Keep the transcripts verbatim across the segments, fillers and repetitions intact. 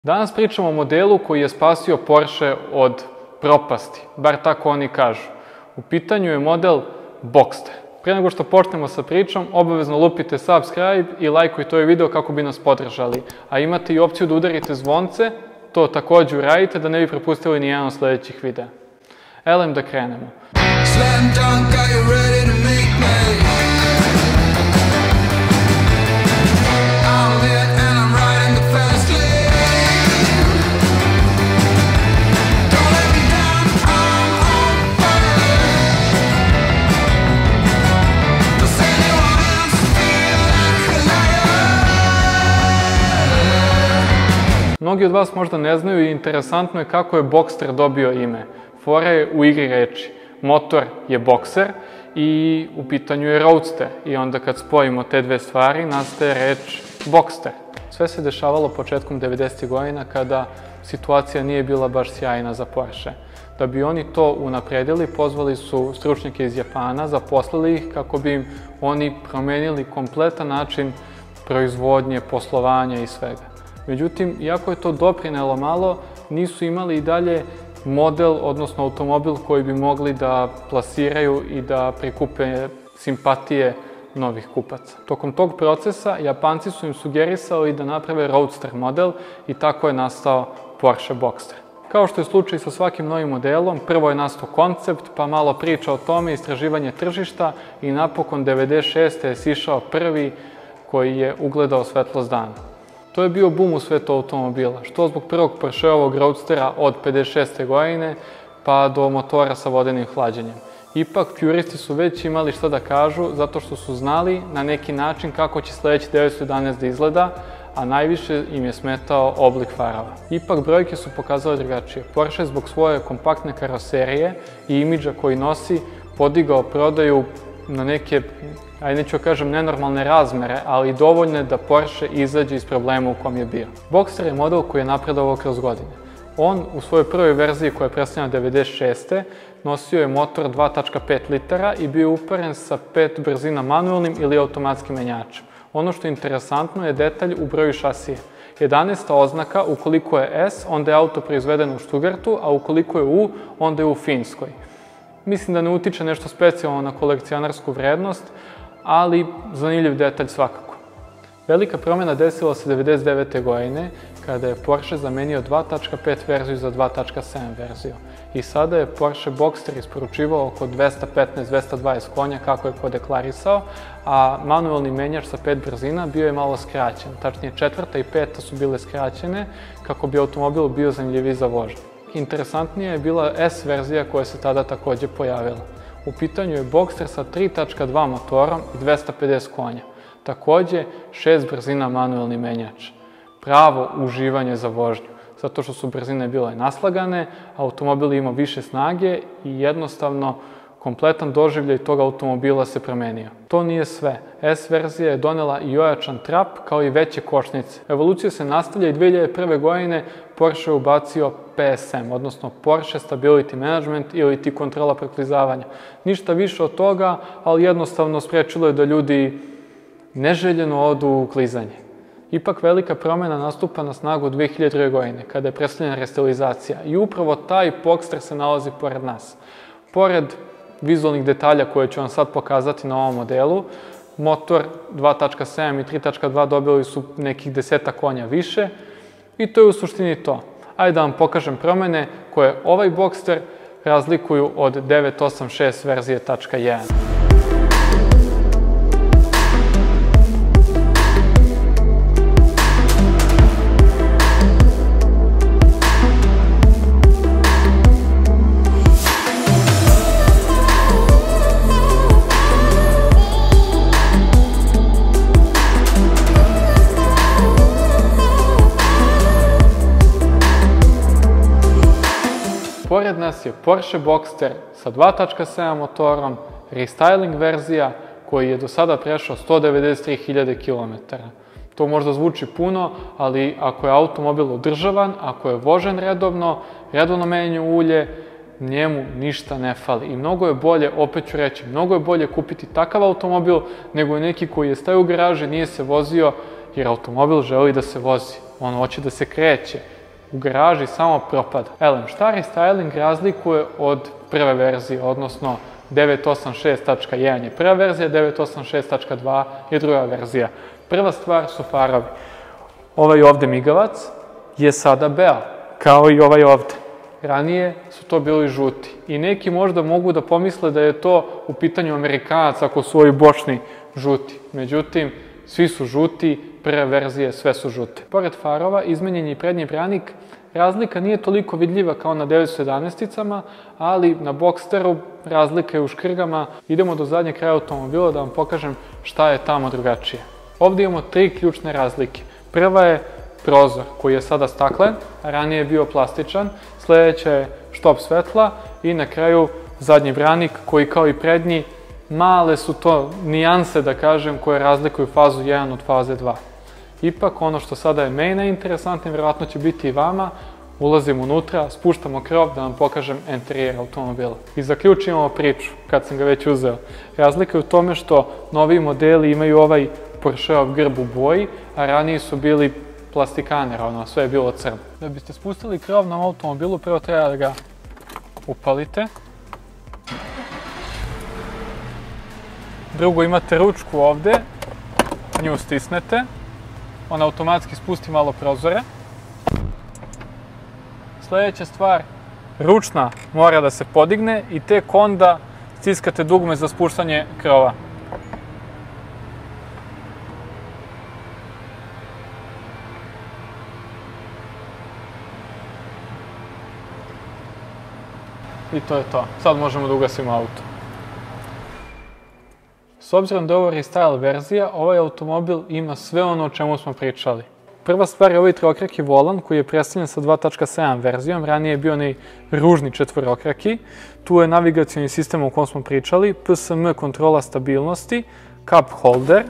Danas pričamo o modelu koji je spasio Porsche od propasti, bar tako oni kažu. U pitanju je model Boxster. Prije nego što počnemo sa pričom, obavezno lupite subscribe i lajkujte ovaj video kako bi nas podržali. A imate i opciju da udarite zvonce, to također uradite da ne bi propustili ni jedan od sledećih videa. Elem da krenemo. Slam dunk, are you ready to meet me? Mnogi od vas možda ne znaju i interesantno je kako je Boxster dobio ime. Fora je u igri reči. Motor je Boxer i u pitanju je Roadster. I onda kad spojimo te dve stvari, nastaje reč Boxster. Sve se dešavalo početkom devedesetih godina kada situacija nije bila baš sjajna za Porsche. Da bi oni to unapredili, pozvali su stručnjake iz Japana, zaposlili ih kako bi im oni promenili kompletan način proizvodnje, poslovanja i svega. Međutim, iako je to doprinelo malo, nisu imali i dalje model, odnosno automobil koji bi mogli da plasiraju i da prikupe simpatije novih kupaca. Tokom tog procesa, Japanci su im sugerisali da naprave Roadster model i tako je nastao Porsche Boxster. Kao što je slučaj sa svakim novim modelom, prvo je nastao koncept, pa malo priča o tome, istraživanje tržišta i napokon devedeset šeste je sišao prvi koji je ugledao svetlost dana. To je bio bum u svetu automobila, što zbog prvog Porscheovog Roadstera od pedeset šeste godine pa do motora sa vodenim hlađenjem. Ipak, puristi su već imali šta da kažu zato što su znali na neki način kako će sledeći devetsto jedanaest da izgleda, a najviše im je smetao oblik farova. Ipak, brojke su pokazale drugačije. Porsche zbog svoje kompaktne karoserije i imidža koji nosi podigao prodaju na neke, ajde neću kažem nenormalne razmere, ali dovoljne da Porsche izađe iz problema u kom je bio. Boxster je model koji je napredovao kroz godine. On u svojoj prvoj verziji koja je predstavljena devedeset šeste nosio je motor dva tačka pet litara i bio uparen sa pet brzina manuelnim ili automatskim menjačem. Ono što je interesantno je detalj u broju šasije. jedanaesta oznaka, ukoliko je S, onda je auto proizvedeno u Stuttgartu, a ukoliko je U, onda je u Finskoj. Mislim da ne utiče nešto specijalno na kolekcionarsku vrednost, ali zanimljiv detalj svakako. Velika promjena desila se devedeset devete godine, kada je Porsche zamenio dva tačka pet verziju za dva tačka sedam verziju. I sada je Porsche Boxster isporučivao oko dvesta petnaest do dvesta dvadeset konja, kako je ko deklarisao, a manuelni menjač sa pet brzina bio je malo skraćen. Tačnije, četvrta i peta su bile skraćene, kako bi automobil bio zanimljiviji za vožnju. Interesantnija je bila S verzija koja se tada takođe pojavila. U pitanju je Boxster sa tri tačka dva motorom i dvesta pedeset konja. Takođe, šest brzina manuelni menjač. Pravo uživanje za vožnju, zato što su brzine bile naslagane, automobil imao više snage i jednostavno kompletan doživljaj tog automobila se promenio. To nije sve. S verzija je donela i ojačan trap kao i veće kočnice. Evolucija se nastavlja i dve hiljade prve. godine Porsche je ubacio P S M, odnosno Porsche Stability Management ili ti kontrola proklizavanja. Ništa više od toga, ali jednostavno sprečilo je da ljudi neželjeno odu u klizanje. Ipak velika promjena nastupa na snagu dve hiljade druge. godine, kada je predstavljena restilizacija i upravo taj Boxster se nalazi pored nas. Pored vizualnih detalja koje ću vam sad pokazati na ovom modelu, motor dva tačka sedam i tri tačka dva dobili su nekih deseta konja više i to je u suštini to. Ajde da vam pokažem promjene koje ovaj Boxster razlikuju od devet osam šest verzije tačka jedan. Pored nas je Porsche Boxster sa dva tačka sedam motorom, restyling verzija koji je do sada prešao sto devedeset tri hiljade kilometara. To možda zvuči puno, ali ako je automobil održavan, ako je vožen redovno, redovno menjanje ulje, njemu ništa ne fali. I mnogo je bolje, opet ću reći, mnogo je bolje kupiti takav automobil nego neki koji je stajao u garaži, nije se vozio, jer automobil želi da se vozi. on hoće da se kreće, u garaži samo propada. Elem, šta restyling razlikuje od prve verzije, odnosno devet osam šest tačka jedan je prva verzija, devet osam šest tačka dva je druga verzija. Prva stvar su farovi. Ovaj ovde migavac je sada beo, kao i ovaj ovde. Ranije su to bili žuti i neki možda mogu da pomisle da je to u pitanju Amerikanaca ako su ovi bočni žuti. Međutim, svi su žuti, prve verzije sve su žute. Pored farova, izmenjen je i prednji branik. Razlika nije toliko vidljiva kao na devetsto jedanaesticama, ali na Boxsteru razlika je u škrgama. Idemo do zadnjeg kraja automobila da vam pokažem šta je tamo drugačije. Ovde imamo tri ključne razlike. Prva je prozor koji je sada staklen, a ranije je bio plastičan. Sledeća je štop svetla i na kraju zadnji branik koji kao i prednji, male su to nijanse da kažem koje razlikuju fazu jedan od faze dva. Ipak ono što sada je mene interesantno, vjerojatno će biti i vama, ulazimo unutra, spuštamo krov da vam pokažem interijer automobila. I zaključimo priču, kad sam ga već uzeo. Razlika je u tome što novi modeli imaju ovaj Porscheov grb u boji, a raniji su bili plastikaner, ono, sve je bilo crno. Da biste spustili krov na automobilu, prvo treba da ga upalite. Drugo, imate ručku ovde, nju stisnete, on automatski spusti malo prozore. Sledeća stvar, ručna mora da se podigne i tek onda stiskate dugme za spuštanje krova. I to je to. Sad možemo da ugasimo auto. S obzirom da je ovo restyle verzija, ovaj automobil ima sve ono o čemu smo pričali. Prva stvar je ovaj trookraki volan koji je predstavljen sa dva tačka sedam verzijom, ranije je bio onaj ružni četvorokraki. Tu je navigacioni sistem o kojem smo pričali, P S M kontrola stabilnosti, cup holder,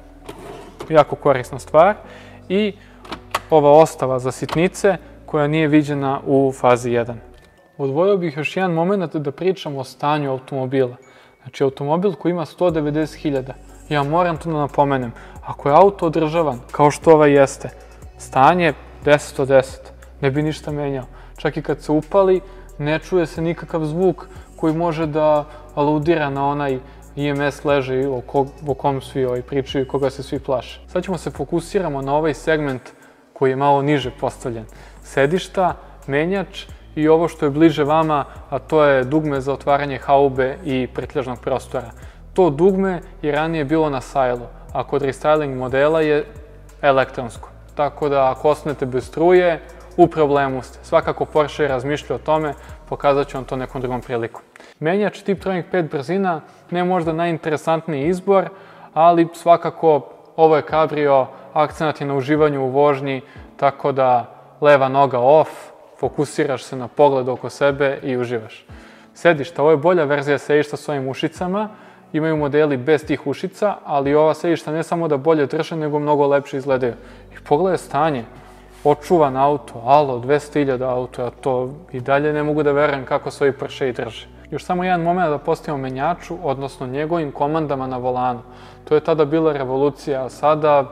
jako korisna stvar, i ova ostava za sitnice koja nije viđena u fazi jedan. Odvojio bih još jedan moment da pričam o stanju automobila. Znači, automobil koji ima sto devedeset hiljada, ja moram to da napomenem, ako je auto održavan, kao što ovaj jeste, stanje deset od deset, ne bi ništa menjao. Čak i kad se upali, ne čuje se nikakav zvuk koji može da aludira na onaj I M S leže o kom svi pričaju i koga se svi plaše. Sad ćemo se fokusiramo na ovaj segment koji je malo niže postavljen. Sedišta, menjač i ovo što je bliže vama, a to je dugme za otvaranje haube i prtljažnog prostora. To dugme je ranije bilo na sajlu, a kod restyling modela je elektronsko. Tako da ako osnete bez struje, u problemu ste. Svakako Porsche razmišlja o tome, pokazat ću vam to nekom drugom priliku. Menjač Tiptronic pet brzina, ne možda najinteresantniji izbor, ali svakako ovo je kabrio, akcenat je na uživanju u vožnji, tako da leva noga off, fokusiraš se na pogled oko sebe i uživaš. Sedišta, ovo je bolja verzija sedišta s ovim ušicama, imaju modeli bez tih ušica, ali ova sedišta ne samo da bolje drže, nego mnogo lepše izgledaju. I pogledaj stanje, očuvan auto, alo, dvesta hiljada auto, ja to i dalje ne mogu da verujem kako se ovi Porsche i drže. Još samo jedan moment da postavimo menjaču, odnosno njegovim komandama na volanu. To je tada bila revolucija, a sada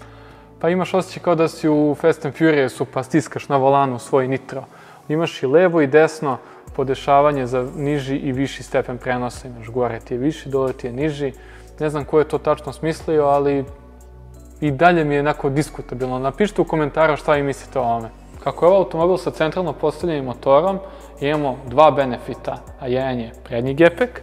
pa imaš osjećaj kao da si u Fast and Furiousu pa stiskaš na volanu svoj nitro. Imaš i levo i desno podešavanje za niži i viši stepen prenosa. Imaš gore ti je viši, dole ti je niži. Ne znam ko je to tačno smislio, ali i dalje mi je onako diskutabilno. Napišite u komentaru šta vi mislite o ovome. Kako je ovo automobil sa centralno postavljenim motorom, imamo dva benefita, a jedan je prednji gepek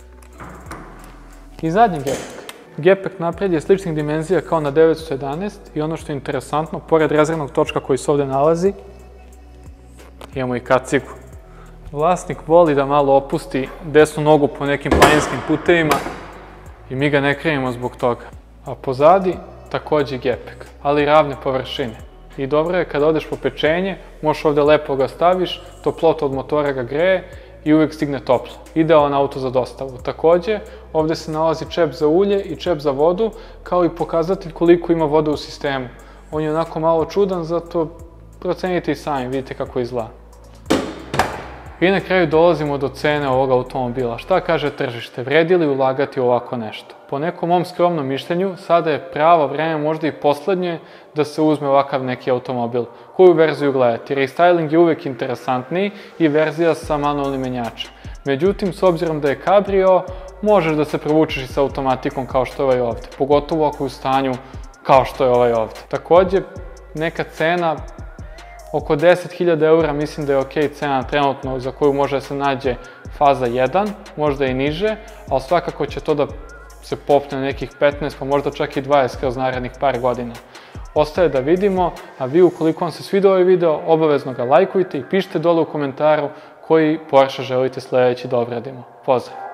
i zadnji gepek. Gepek napred je sličnih dimenzija kao na devetsto jedanaest i ono što je interesantno, pored rezervnog točka koji se ovde nalazi, imamo i kacigu. Vlasnik voli da malo opusti desnu nogu po nekim planinskim putevima i mi ga ne krivimo zbog toga. A pozadi takođe gepek, ali ravne površine. I dobro je kada odeš po pečenje, možeš ovde lepo ga staviš, toplota od motora ga greje i uvek stigne toplo. Idealan auto za dostavu. Takođe, ovde se nalazi čep za ulje i čep za vodu, kao i pokazatelj koliko ima vode u sistemu. On je onako malo čudan, zato procenite i sami, vidite kako izgleda. I na kraju dolazimo do cene ovog automobila. Šta kaže tržište? Vredi li ulagati u ovako nešto? Po nekom mom skromnom mišljenju, sada je pravo vreme, možda i poslednje, da se uzme ovakav neki automobil. Koju verziju gledati? Restyling je uvek interesantniji i verzija sa manualnim menjačem. Međutim, s obzirom da je kabrio, možeš da se provučeš i sa automatikom kao što je ovaj ovde. Pogotovo ako je u stanju kao što je ovaj ovde. Takođe, neka cena oko deset hiljada eura mislim da je ok cena trenutno za koju može da se nađe faza jedan, možda i niže, ali svakako će to da se popne na nekih petnaest, pa možda čak i dvadeset kroz narednih par godina. Ostaje da vidimo, a vi ukoliko vam se svidio ovaj video, obavezno ga lajkujte i pišite dole u komentaru koji Porsche želite sledeći da obradimo. Pozdrav!